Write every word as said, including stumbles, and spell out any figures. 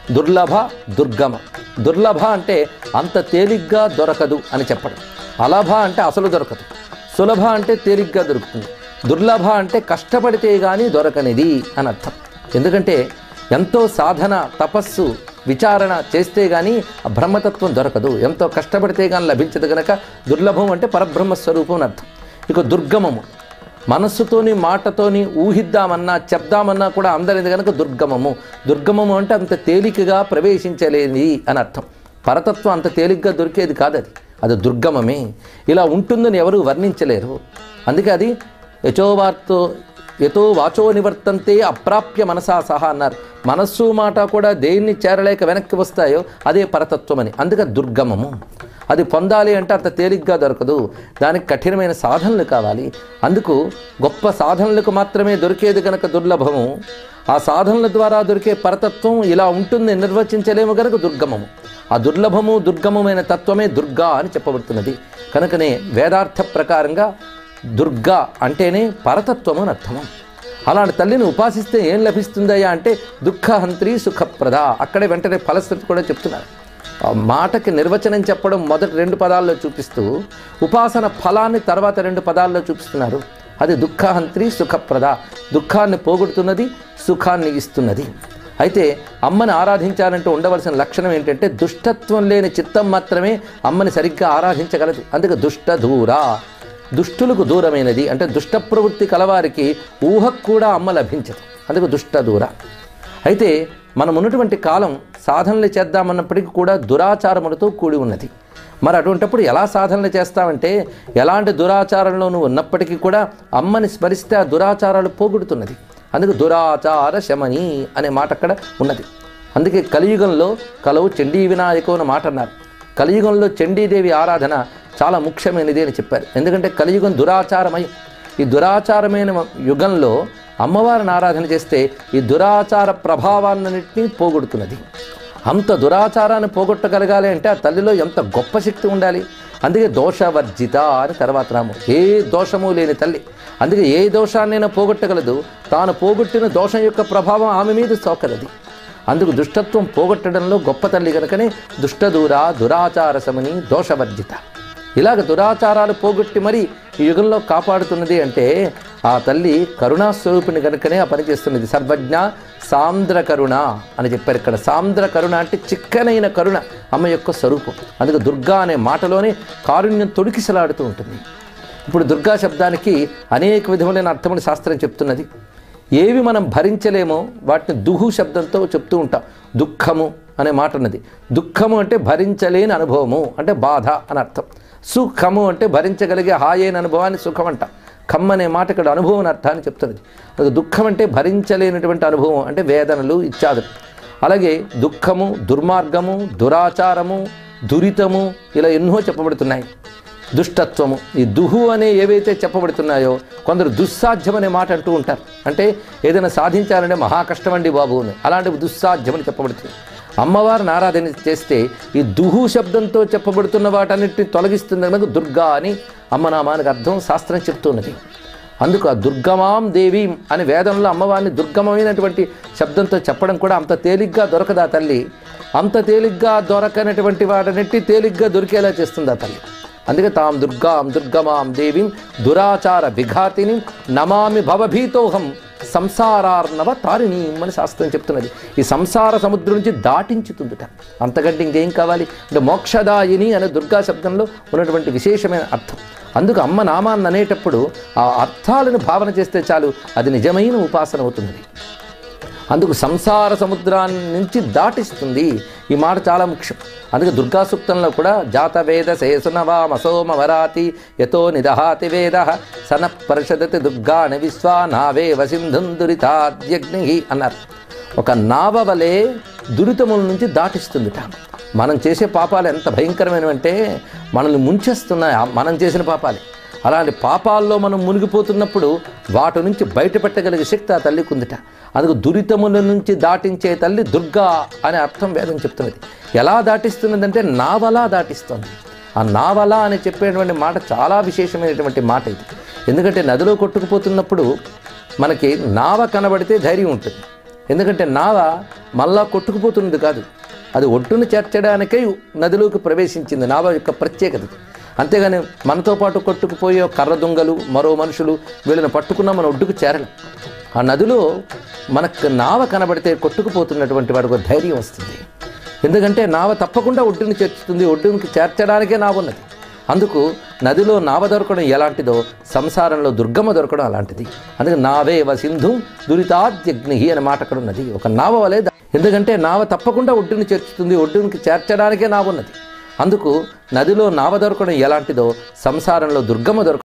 దుర్లభ, దుర్గమ. దుర్లభ అంటే అంత తేలిగ్గా దొరకదు అని చెప్పడం. అలభ అంటే అసలు దొరకదు. సులభ అంటే తేలిగ్గా దొరుకుతుంది. దుర్లభ అంటే కష్టపడితే కానీ దొరకనిది అని అర్థం. ఎందుకంటే ఎంతో సాధన, తపస్సు, విచారణ చేస్తే కానీ ఆ బ్రహ్మతత్వం దొరకదు. ఎంతో కష్టపడితే కానీ లభించదు కనుక దుర్లభం అంటే పరబ్రహ్మస్వరూపం అని అర్థం. ఇక దుర్గమము మనస్సుతోని మాటతోని ఊహిద్దామన్నా చెప్దామన్నా కూడా అందరిది కనుక దుర్గమము. దుర్గమము అంటే అంత తేలికగా ప్రవేశించలేనిది అని అర్థం. పరతత్వం అంత తేలిగ్గా దొరికేది కాదు, అది అది దుర్గమమే. ఇలా ఉంటుందని ఎవరు వర్ణించలేరు. అందుకే అది యచోవార్తో యతో వాచో నివర్తంతే అప్రాప్య మనసా సహా అన్నారు. మనస్సు మాట కూడా దేన్ని చేరలేక వెనక్కి వస్తాయో అదే పరతత్వం అని. అందుకే దుర్గమము. అది పొందాలి అంటే అంత తేలిగ్గా దొరకదు, దానికి కఠినమైన సాధనలు కావాలి. అందుకు గొప్ప సాధనలకు మాత్రమే దొరికేది కనుక దుర్లభము. ఆ సాధనల ద్వారా దొరికే పరతత్వం ఇలా ఉంటుంది నిర్వచించలేము కనుక దుర్గమము. ఆ దుర్లభము దుర్గమమైన తత్వమే దుర్గా అని చెప్పబడుతున్నది. కనుకనే వేదార్థ ప్రకారంగా దుర్గా అంటేనే పరతత్వము అని అర్థము. అలాంటి తల్లిని ఉపాసిస్తే ఏం లభిస్తుందయ్యా అంటే దుఃఖహంత్రి సుఖప్రద. అక్కడే వెంటనే ఫలశ్రుతి కూడా చెప్తున్నారు. మాటకి నిర్వచనం చెప్పడం మొదటి రెండు పదాల్లో చూపిస్తూ ఉపాసన ఫలాన్ని తర్వాత రెండు పదాల్లో చూపిస్తున్నారు. అది దుఃఖహంత్రి సుఖప్రద. దుఃఖాన్ని పోగొడుతున్నది, సుఖాన్ని ఇస్తున్నది. అయితే అమ్మని ఆరాధించాలంటే ఉండవలసిన లక్షణం ఏంటంటే దుష్టత్వం లేని చిత్తం మాత్రమే అమ్మని సరిగ్గా ఆరాధించగలదు. అందుకే దుష్ట దూర, దుష్టులకు దూరమైనది. అంటే దుష్ట ప్రవృత్తి కలవారికి ఊహకు కూడా అమ్మ లభించదు. అందుకు దుష్ట దూర. అయితే మనం ఉన్నటువంటి కాలం సాధనలు చేద్దామన్నప్పటికీ కూడా దురాచారములతో కూడి ఉన్నది. మరి అటువంటిప్పుడు ఎలా సాధనలు చేస్తామంటే ఎలాంటి దురాచారంలో నువ్వు ఉన్నప్పటికీ కూడా అమ్మని స్మరిస్తే ఆ దురాచారాలు పోగొడుతున్నది. అందుకు దురాచార శమని అనే మాట అక్కడ ఉన్నది. అందుకే కలియుగంలో కలవు చండీ వినాయకం అనే మాట అన్నారు. కలియుగంలో చండీదేవి ఆరాధన చాలా ముఖ్యమైనది అని చెప్పారు. ఎందుకంటే కలియుగం దురాచారమయం. ఈ దురాచారమైన యుగంలో అమ్మవారిని ఆరాధన చేస్తే ఈ దురాచార ప్రభావాన్నిటినీ పోగొడుతున్నది. అంత దురాచారాన్ని పోగొట్టగలగాలి అంటే ఆ తల్లిలో ఎంత గొప్ప శక్తి ఉండాలి. అందుకే దోషవర్జిత అని తర్వాత నామం. ఏ దోషము లేని తల్లి. అందుకే ఏ దోషాన్నైనా పోగొట్టగలదు. తాను పోగొట్టిన దోషం యొక్క ప్రభావం ఆమె మీద సోకరది. అందుకు దుష్టత్వం పోగొట్టడంలో గొప్ప తల్లి కనుకనే దుష్టదూర, దురాచార సమని, దోషవర్జిత. ఇలాగ దురాచారాలు పోగొట్టి మరి ఈ యుగంలో కాపాడుతున్నది అంటే ఆ తల్లి కరుణాస్వరూపిణి కనుకనే ఆ పని చేస్తున్నది. సర్వజ్ఞ సాంద్ర కరుణ అని చెప్పారు ఇక్కడ. సాంద్ర కరుణ అంటే చిక్కనైన కరుణ అమ్మ యొక్క స్వరూపం. అందుకే దుర్గా అనే మాటలోనే కారుణ్యం తొడికిసలాడుతూ ఉంటుంది. ఇప్పుడు దుర్గా శబ్దానికి అనేక విధములైన అర్థములు శాస్త్రం చెప్తున్నది. ఏవి మనం భరించలేమో వాటిని దుహు శబ్దంతో చెప్తూ ఉంటాం. దుఃఖము అనే మాట ఉన్నది. దుఃఖము అంటే భరించలేని అనుభవము అంటే బాధ అని అర్థం. సుఖము అంటే భరించగలిగే హాయైన అనుభవాన్ని సుఖం అంట. ఖమ్ అనే మాట ఇక్కడ అనుభవం అర్థాన్ని చెప్తున్నది. అది దుఃఖం అంటే భరించలేనటువంటి అనుభవం అంటే వేదనలు ఇత్యాదులు. అలాగే దుఃఖము, దుర్మార్గము, దురాచారము, దురితము ఇలా ఎన్నో చెప్పబడుతున్నాయి. దుష్టత్వము, ఈ దుహు అనే ఏవైతే చెప్పబడుతున్నాయో కొందరు దుస్సాధ్యం అనే మాట అంటూ ఉంటారు. అంటే ఏదైనా సాధించాలంటే మహా కష్టం అండి బాబు అని, అలాంటివి దుస్సాధ్యమని చెప్పబడుతుంది. అమ్మవారిని ఆరాధన చేస్తే ఈ దుహు శబ్దంతో చెప్పబడుతున్న వాటన్నిటిని తొలగిస్తుంది కనుక దుర్గా అని అమ్మనామానికి అర్థం శాస్త్రం చెప్తున్నది. అందుకు ఆ దుర్గమాం దేవీం అని వేదంలో అమ్మవారిని దుర్గమమైనటువంటి శబ్దంతో చెప్పడం కూడా అంత తేలిగ్గా దొరకదా తల్లి. అంత తేలిగ్గా దొరకనటువంటి వాటన్నిటి తేలిగ్గా దొరికేలా చేస్తుంది ఆ తల్లి. అందుకే తాం దుర్గాం దుర్గమాం దేవీం దురాచార విఘాతిని నమామి భవభీతోహం సంసారార్ణవ తారిణి అని శాస్త్రం చెప్తున్నది. ఈ సంసార సముద్రం నుంచి దాటించుతుందిట. అంతకంటే ఇంకేం కావాలి అంటే మోక్షదాయిని అనే దుర్గా శబ్దంలో ఉన్నటువంటి విశేషమైన అర్థం. అందుకు అమ్మ నామాన్ని అనేటప్పుడు ఆ అర్థాలను భావన చేస్తే చాలు, అది నిజమైన ఉపాసన అవుతుంది. అందుకు సంసార సముద్రాన్ని నుంచి దాటిస్తుంది. ఈ మాట చాలా ముఖ్యం. అందుకే దుర్గా సూక్తంలో కూడా జాతవేద శేసునవా మసోమ వరాతి యతో నిదహాతి వేద సన పరిషదతి దుర్గాని విశ్వా నావే వసింధుందురితాద్యగ్ని అన్నారు. ఒక నావ వలె దురితముల నుంచి దాటిస్తుందిట. మనం చేసే పాపాలు ఎంత భయంకరమైనవంటే మనల్ని ముంచేస్తున్నాయి మనం చేసిన పాపాలే. అలాంటి పాపాల్లో మనం మునిగిపోతున్నప్పుడు వాటి నుంచి బయటపెట్టగలిగే శక్తి ఆ తల్లికి ఉందిట. అందుకు దురితముల నుంచి దాటించే తల్లి దుర్గా అనే అర్థం వేదం చెప్తున్నది. ఎలా దాటిస్తున్నదంటే నావలా దాటిస్తుంది. ఆ నావలా అని చెప్పేటువంటి మాట చాలా విశేషమైనటువంటి మాట ఇది. ఎందుకంటే నదిలో కొట్టుకుపోతున్నప్పుడు మనకి నావ కనబడితే ధైర్యం ఉంటుంది. ఎందుకంటే నావ మళ్ళా కొట్టుకుపోతున్నది కాదు, అది ఒడ్డును చేర్చడానికై నదిలోకి ప్రవేశించింది నావ యొక్క ప్రత్యేకత. అంతేగాని మనతో పాటు కొట్టుకుపోయే కర్ర దొంగలు మరో మనుషులు వీళ్ళని పట్టుకున్నా మన ఒడ్డుకు చేరడం. ఆ నదిలో మనకు నావ కనబడితే కొట్టుకుపోతున్నటువంటి వాడికి ధైర్యం వస్తుంది. ఎందుకంటే నావ తప్పకుండా ఒడ్డుని చేర్చుతుంది, ఒడ్డునికి చేర్చడానికే నావ ఉన్నది. అందుకు నదిలో నావ దొరకడం ఎలాంటిదో సంసారంలో దుర్గమ్మ దొరకడం అలాంటిది. అందుకే నావేవ సింధు దురితాద్యగ్ని అనే మాట అక్కడ ఉన్నది. ఒక నావ వలె, ఎందుకంటే నావ తప్పకుండా ఒడ్డుని చేర్చుతుంది, ఒడ్డునికి చేర్చడానికే నావ ఉన్నది. అందుకు నదిలో నావ దొరకడం ఎలాంటిదో సంసారంలో దుర్గమ్మ దొరకడం